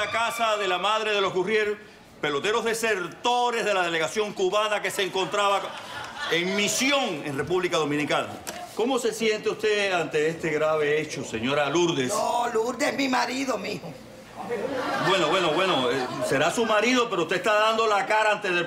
la casa de la madre de los Gurriel, peloteros desertores de la delegación cubana que se encontraba en misión en República Dominicana. ¿Cómo se siente usted ante este grave hecho, señora Lourdes? No, Lourdes es mi marido, mijo. Bueno, será su marido, pero usted está dando la cara ante el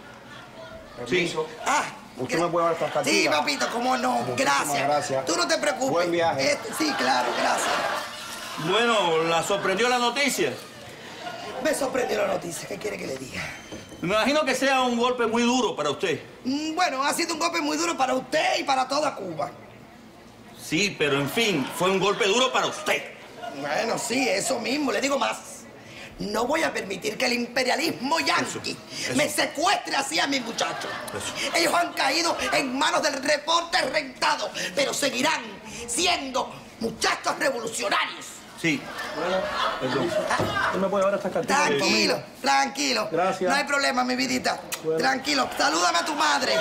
Sí. ¿Usted me puede dar estas cartitas? Sí, papito, cómo no. Gracias. Tú no te preocupes. Buen viaje. Sí, claro, gracias. Bueno, ¿la sorprendió la noticia? Me sorprendió la noticia. ¿Qué quiere que le diga? Me imagino que sea un golpe muy duro para usted. Bueno, ha sido un golpe muy duro para usted y para toda Cuba. Sí, pero en fin, fue un golpe duro para usted. Bueno, sí, eso mismo. Le digo más. No voy a permitir que el imperialismo yanqui me secuestre así a mis muchachos. Ellos han caído en manos del reporte rentado, pero seguirán siendo muchachos revolucionarios. Sí. Perdón. ¿Usted me puede dar estas cartitas? Tranquilo. Gracias. No hay problema, mi vidita. Bueno. Tranquilo. Salúdame a tu madre.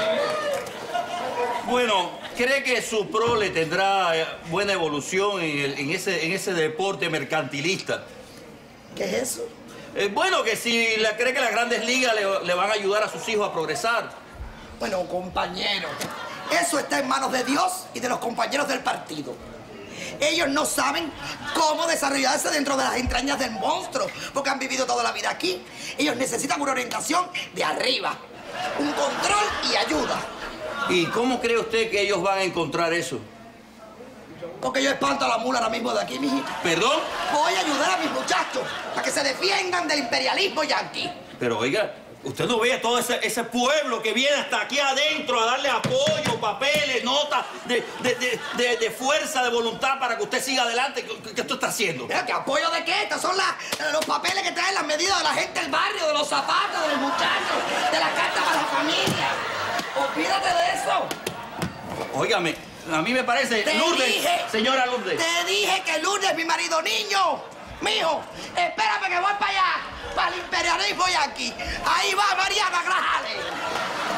Bueno, ¿cree que su prole tendrá buena evolución en ese deporte mercantilista? ¿Qué es eso? Bueno, que si cree que las grandes ligas le van a ayudar a sus hijos a progresar. Bueno, compañero, eso está en manos de Dios y de los compañeros del partido. Ellos no saben cómo desarrollarse dentro de las entrañas del monstruo, porque han vivido toda la vida aquí. Ellos necesitan una orientación de arriba, un control y ayuda. ¿Y cómo cree usted que ellos van a encontrar eso? Porque yo espanto a la mula ahora mismo de aquí, mijito. ¿Perdón? Voy a ayudar a mis muchachos para que se defiendan del imperialismo yanqui. Pero oiga, usted no ve a todo ese pueblo que viene hasta aquí adentro a darle apoyo, papeles, notas de fuerza, de voluntad para que usted siga adelante. ¿Qué usted está haciendo? Mira, ¿qué apoyo de qué? Estos son los papeles que traen las medidas de la gente del barrio, de los zapatos, de los muchachos, de la carta para la familia. Olvídate de eso. Óigame, a mí me parece... Señora Lourdes. Te dije que Lourdes es mi marido, niño. Mijo, espérame que voy para allá, para el imperialismo yanqui. Ahí va Mariana Grajales.